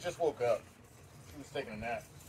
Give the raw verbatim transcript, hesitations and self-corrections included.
just woke up. He was taking a nap.